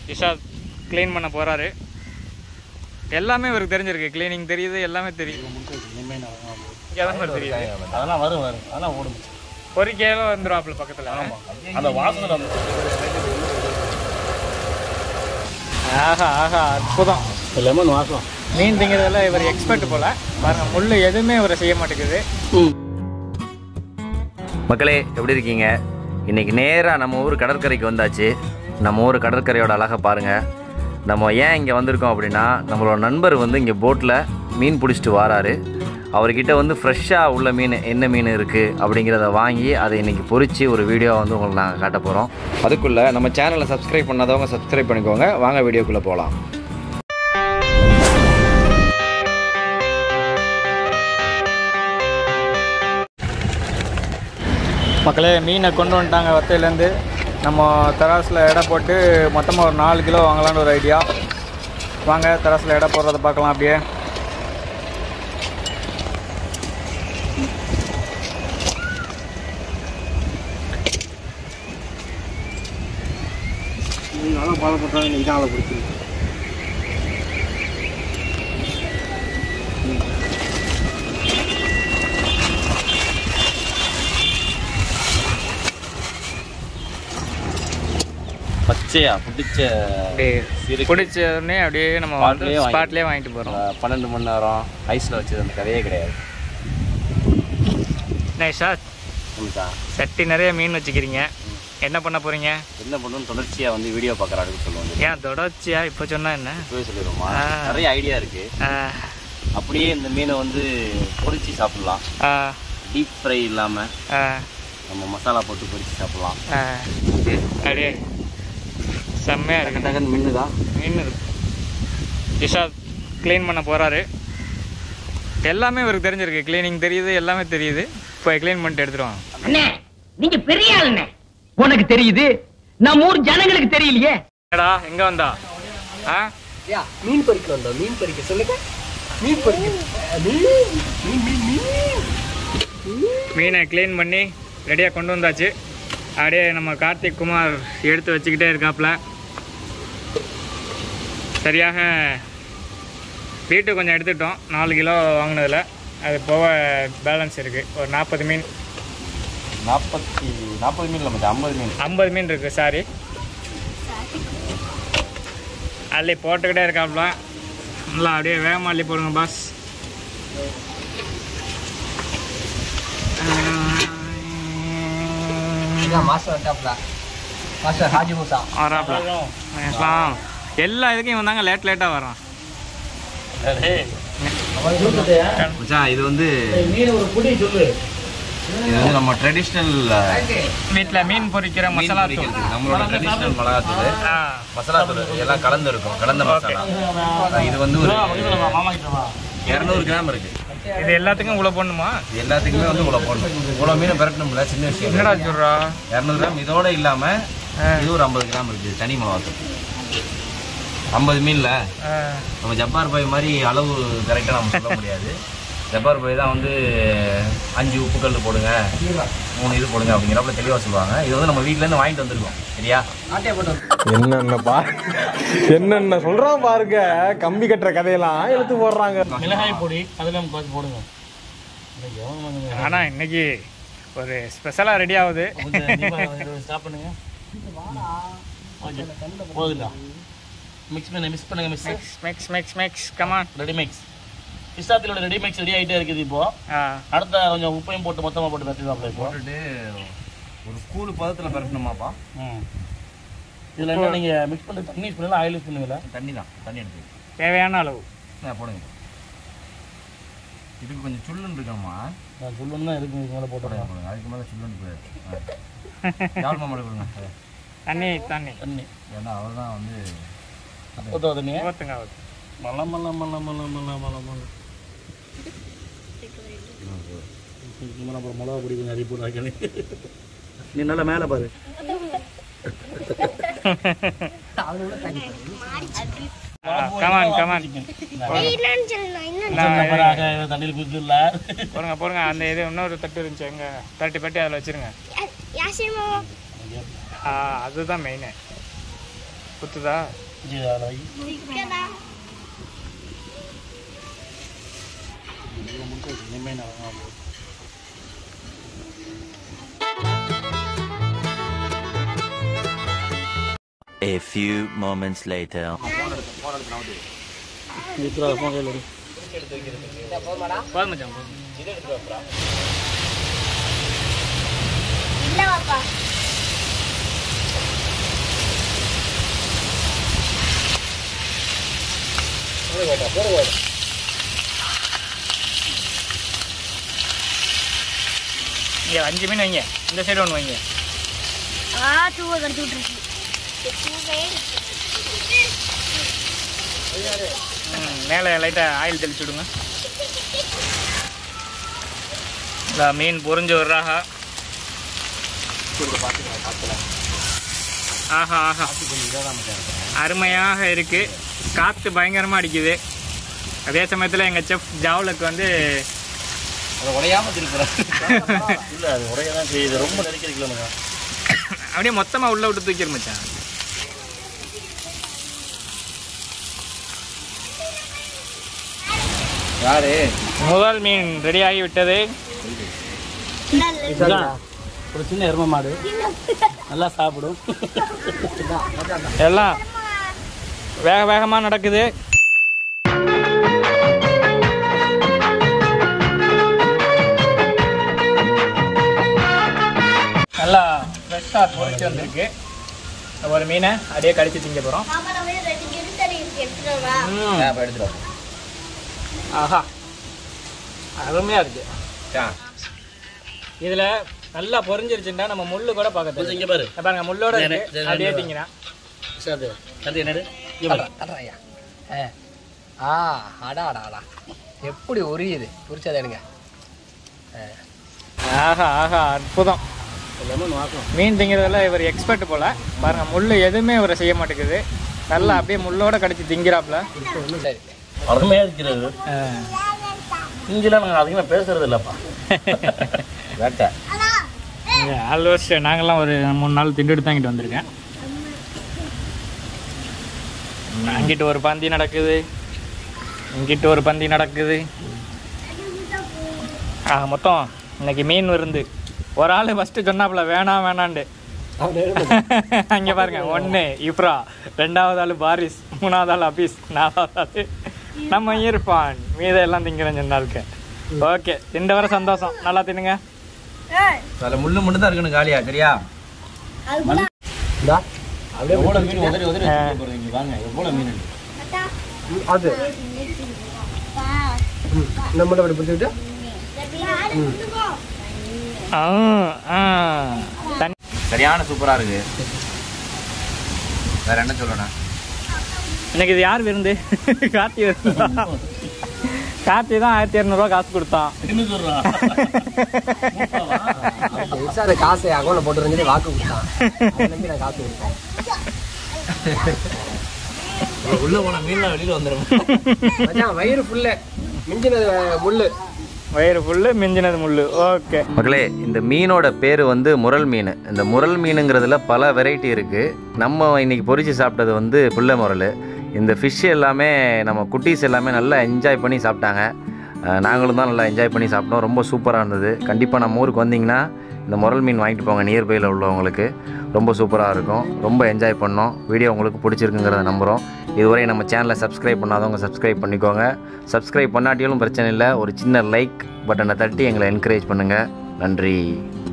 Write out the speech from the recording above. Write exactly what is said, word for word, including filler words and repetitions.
Ishad clean பண்ண போகிறாரு. எல்லாமே இவருக்கு தெரிஞ்சிருக்கு. க்ளீனிங் தெரியுது, எல்லாமே தெரியும். இங்கே தான் மாதிரி தெரியுது. அதெல்லாம் வரும் வரும் அதெல்லாம் ஓடும். பொறிக்கையில வந்துடுவாப்புல பக்கத்தில். அந்த வாசனை. ஆஹா ஆஹா அற்புதம். லெமன் வாசம். மீன் திங்கிறதுல இவர் எக்ஸ்பர்ட் போல். பாருங்கள், முள் எதுவுமே இவரை செய்ய மாட்டேங்குது. மக்களே எப்படி இருக்கீங்க? இன்றைக்கி நேராக நம்ம ஊர் கடற்கரைக்கு வந்தாச்சு. நம்ம ஊர் கடற்கரையோட அழகை பாருங்கள். நம்ம ஏன் இங்கே வந்திருக்கோம் அப்படின்னா, நம்மளோட நண்பர் வந்து இங்கே போட்டில் மீன் பிடிச்சிட்டு வராரு. அவர்கிட்ட வந்து ஃப்ரெஷ்ஷாக உள்ள மீன் என்ன மீன் இருக்குது அப்படிங்கிறத வாங்கி அதை இன்றைக்கி பொறிச்சு ஒரு வீடியோ வந்து உங்களுக்கு நாங்கள் காட்ட போகிறோம். அதுக்குள்ளே நம்ம சேனலை சப்ஸ்கிரைப் பண்ணாதவங்க சப்ஸ்கிரைப் பண்ணிக்கோங்க. வாங்க வீடியோக்குள்ளே போகலாம். மக்களே, மீனை கொண்டு வந்துட்டாங்க வத்தையிலேருந்து. நம்ம தராசில் எடை போட்டு மொத்தமாக ஒரு நாலு கிலோ வாங்கலான்னு ஒரு ஐடியா. வாங்க தராசில் எடை போடுறத பார்க்கலாம். அப்படியே நீங்களும் பாலை போட்டாங்க. இன்றைக்கி தான் ஆளை பிடிச்சிருக்கு. பச்சையா பிடிச்ச பிடிச்சோடனே அப்படியே நம்ம ஸ்பாட்லேயே வாங்கிட்டு போகிறோம். பன்னெண்டு மணி நேரம் ஐஸில் வச்சது அந்த கதையே கிடையாது. நைஸா சட்டி நிறைய மீன் வச்சுக்கிறீங்க. என்ன பண்ண போகிறீங்க? என்ன பண்ணணும், தொடர்ச்சியாக வந்து வீடியோ பார்க்குறாருன்னு சொல்லுவாங்க. ஏன் தொடர்ச்சியா இப்போ சொன்னால் என்ன? இப்போவே சொல்லிடுவோமா? நிறைய ஐடியா இருக்குது. அப்படியே இந்த மீனை வந்து பொரிச்சு சாப்பிட்லாம். டீப் ஃப்ரை இல்லாமல் நம்ம மசாலா போட்டு பொரிச்சு சாப்பிட்லாம். அப்படியே செம்மையாக இருக்கு. டக்குன்னு மீன் தான் மீன் இருக்கு. இஷாத் க்ளீன் பண்ண போகிறாரு. எல்லாமே இவருக்கு தெரிஞ்சிருக்கு. க்ளீனிங் தெரியுது, எல்லாமே தெரியுது. இப்போ க்ளீன் பண்ணிட்டு எடுத்துருவாங்க. அண்ணே, நீங்க பெரிய ஆளுண்ணே. உனக்கு தெரியுது, நம்ம ஊர் ஜனங்களுக்கு தெரியலையே. ஏடா எங்க வந்தா? ஆ யா மீன் பறிக்க வந்தோம். மீன் பறிக்க சொல்லுங்க. மீன் பறிக்க மீன் மீன் மீன் மீனை க்ளீன் பண்ணி ரெடியாக கொண்டு வந்தாச்சு. அப்படியே நம்ம கார்த்திக் குமார் எடுத்து வச்சுக்கிட்டே இருக்காப்புல. சரியாக வீட்டுக்கு கொஞ்சம் எடுத்துட்டோம். நாலு கிலோ வாங்கினதில் அது போக பேலன்ஸ் இருக்குது. ஒரு நாற்பது மீன் நாற்பத்தி நாற்பது மீன் இல்லை, ஐம்பது மீன் ஐம்பது மீன் இருக்குது. சாரி, அள்ளி போட்டுக்கிட்டே இருக்காப்புல. நல்லா அப்படியே வேகமாக அள்ளி போடுங்க பாஸ். எல்லா இதுக்கும் வந்தாங்க. லேட் லேட்டாக வரோம். இது வந்து இது வந்து நம்ம ட்ரெடிஷ்னல் வீட்டில் மீன் பொரிக்கிற மசாலா தூள். நம்மளோட ட்ரெடிஷ்னல் மிளகாத்தூள், மசாலா தூள் எல்லாம் கலந்து இருக்கும். கலந்த மசாலா. இது வந்து ஒரு இரநூறு கிராம் இருக்கு. இது எல்லாத்துக்கும் இவ்வளோ போடணுமா? இது எல்லாத்துக்குமே வந்து இவ்வளோ போடணும். இவ்வளோ மீன் பரட்டணும்ல, சின்ன விஷயம். என்னடா சொல்றா? இரநூறு கிராம் இதோட இல்லாமல் இது ஒரு ஐம்பது கிராம் இருக்குது. தனி மிளகாத்தூள் ஐம்பது மீனில் நம்ம ஜப்பார் பாய் மாதிரி அளவு கரெக்டாக நம்ம சொல்ல முடியாது. ஜப்பார் பாய் தான் வந்து அஞ்சு உப்புக்கல் போடுங்க, மூணு இது போடுங்க அப்படிங்கிறப்ப தெளிவாக சொல்லுவாங்க. இது வந்து நம்ம வீட்டிலேருந்து வாங்கிட்டு வந்துருக்கோம். சரியா? என்னென்ன பா என்னென்ன சொல்றான் பாருங்க. கம்பி கட்டுற கதையெல்லாம் எடுத்து போடுறாங்க. மிளகாய் பொடி அதெல்லாம் பார்த்து போடுங்க. ஆனால் இன்னைக்கு ஒரு ஸ்பெஷலாக ரெடி ஆகுது. ஸ்டாப் பண்ணுங்க. போதுங்களா? மிக்ஸ் பண்ண மிக்ஸ் பண்ணுங்க. Mix mix mix mix come on. Ready mix. இஸ்டாத்திலோட ரெடி மிக்ஸ் ரெடி ஆகிட்டே இருக்குது. இப்போ அடுத்த கொஞ்சம் உப்பையும் போட்டு மொத்தமாக போட்டு பரட்டிடுவாங்க. போட்டுட்டு ஒரு ஸ்கூல் பதத்தில் பரட்டணுமாப்பா? ம். இதில் என்ன நீங்கள் மிக்ஸ் பண்ணி தண்ணி யூஸ் பண்ணலாம், ஆயில் யூஸ் பண்ணுவீங்களா? தண்ணி தான். தண்ணி எடுத்து தேவையான அளவு போடுங்க. இதுக்கு கொஞ்சம் சுள்ளுன்னு இருக்கணுமா? நான் சுள்ளுன்னு தான் இருக்கு. இதுக்கு மேலே போட்டுறேன். அதுக்கு மேலே சுள்ளுன்னு போயிடுது. யார் மாமாடி கொடுங்க தண்ணி. தண்ணி தண்ணி ஏன்னா அவர் தான் வந்து ஊற்ற தண்ணி ஊற்றுங்க. ஊற்று. மல்ல மல்ல மல்ல மல்ல மல்ல மல்ல மல்ல அப்புறம் மிளகா பொடி கொஞ்சம் அடி போட்டு வைக்கணும். நீ நல்லா மேலே பாரு. கமான் கமான் தண்ணியில் குதிச்சுல போடுங்க போடுங்க. அந்த இது இன்னொரு தட்டு இருந்துச்சு, எங்க தட்டி பட்டி அதில் வச்சிருங்க. அதுதான் மெயினு. குத்துதா? A few moments later. போதும் மச்சான், போதும். இங்கே அஞ்சு மீன் வைங்க, இந்த சைடு ஒன்று வைங்க. ம், மேலே லைட்டாக ஆயில் தெளிச்சு விடுங்க. இந்த மீன் பொரிஞ்சு வர்றாக. ஆஹா ஆஹா, அருமையாக இருக்கு. காற்று பயங்கரமாக அடிக்குது. அதே சமயத்தில் எங்கள் செஃப் ஜாவலுக்கு வந்து அதை உடையாமல் திருப்புறேன். இல்லை, அது உடைய தான் செய்யுது. ரொம்ப நெருக்கிறீங்களா? அப்படியே மொத்தமாக உள்ளே விட்டு தூக்கிடு மச்சான். யாரு? முதல் மீன் ரெடி ஆகி விட்டது. ஒரு சின்ன எருமை மாடு நல்லா சாப்பிடும். எல்லாம் வேக வேகமாக நடக்குது. நல்லா ஃப்ரெஷ்ஷாக பொரிச்சு வந்திருக்கு. ஒரு மீனை அப்படியே கடிச்சு திங்க போகிறோம். எடுத்துருவோம். ஆஹா, அருமையாக இருக்கு. இதில் நல்லா பொரிஞ்சிருச்சுன்னா நம்ம முள்ளு கூட பார்க்க இங்கே பாரு, பாருங்க, முள்ளோட இருக்கு. அப்படியே திங்கினா என்னது? ஆ அடா அடா அடா எப்படி உரியுது, உரிச்சதை எடுங்க. ஆஹா ஆஹா, அற்புதம். மீன் திங்கிறதுல இவர் எக்ஸ்பர்ட் போல. பாருங்க, முள்ளு எதுவுமே இவரை செய்ய மாட்டேங்குது. நல்லா அப்படியே முள்ளோட கடிச்சு திங்கிறாப்புல. சரி, அருமையாக இருக்கிறது. இங்கெல்லாம் நாங்கள் அதிகமாக பேசுறது இல்லைப்பா. வேட்டை ஆல்மோஸ்ட் நாங்கள்லாம் ஒரு மூணு நாள் திண்டுட்டு தான் இங்கிட்டு வந்திருக்கேன். அங்கிட்டு ஒரு பந்தி நடக்குது, இங்கிட்டு ஒரு பந்தி நடக்குது. ஆ, மொத்தம் இன்னைக்கு மீன் விருந்து. ஒரு ஆள் ஃபஸ்ட்டு சொன்னாப்புல வேணாம் வேணாண்டு. அங்கே பாருங்க, ஒன்று இப்ரா, ரெண்டாவது ஆள் பாரிஸ், மூணாவது ஆள் அபீஸ், நாலாவது ஆள் நம்ம இர்ஃபான். மீதை எல்லாம் திங்கிறேன் சொன்னாளுக்கு. ஓகே, திண்ட வர சந்தோஷம். நல்லா தின்னுங்க. அதில் முள்ளு மட்டும் தான் இருக்கணும் காலியா, சரியா? எவ்வளோ மீன் உதறி உதறி போகிறீங்க வாங்க, எவ்வளோ மீன் அது நம்மள அப்படி பிடிச்சிக்கிட்டு ஆ ஆ தண்ணி சரியான சூப்பராக இருக்கு. வேற என்ன சொல்லணும்? இன்னைக்கு இது யார் விருந்து? கார்த்தி விருந்து. கார்த்தி தான் ஆயிரத்தி இரநூறுவா காசு கொடுத்தான். அந்த காசை அக்கௌண்ட்ல போட்டு வாக்கு கொடுத்தான். நான் காசு கொடுத்தேன். உள்ள போன மீன்லாம் வெளியில வந்துடும். வயிறு ஃபுல்லு, மிஞ்சினது முள்ளு. வயிறு ஃபுல்லு, மிஞ்சினது முள்ளு. ஓகே மக்களே, இந்த மீனோட பேர் வந்து முரல் மீன். இந்த முரல் மீனுங்கிறதுல பல வெரைட்டி இருக்குது. நம்ம இன்றைக்கி பொரிச்சு சாப்பிட்டது வந்து புள்ள முரல். இந்த ஃபிஷ் எல்லாமே நம்ம குட்டீஸ் எல்லாமே நல்லா என்ஜாய் பண்ணி சாப்பிட்டாங்க. நாங்களும் தான் நல்லா என்ஜாய் பண்ணி சாப்பிட்டோம். ரொம்ப சூப்பராக இருந்தது. கண்டிப்பாக நம்ம ஊருக்கு வந்தீங்கன்னா இந்த முரல் மீன் வாங்கிட்டு போங்க. நியர்பையில் உள்ளவங்களுக்கு ரொம்ப சூப்பராக இருக்கும். ரொம்ப என்ஜாய் பண்ணோம். வீடியோ உங்களுக்கு பிடிச்சிருக்குங்கிறத நம்புகிறோம். இதுவரை நம்ம சேனலை சப்ஸ்கிரைப் பண்ணாதவங்க சப்ஸ்கிரைப் பண்ணிக்கோங்க. சப்ஸ்கிரைப் பண்ணாட்டியும் பிரச்சனை இல்லை. ஒரு சின்ன லைக் பட்டனை தட்டி எங்களை என்கரேஜ் பண்ணுங்கள். நன்றி.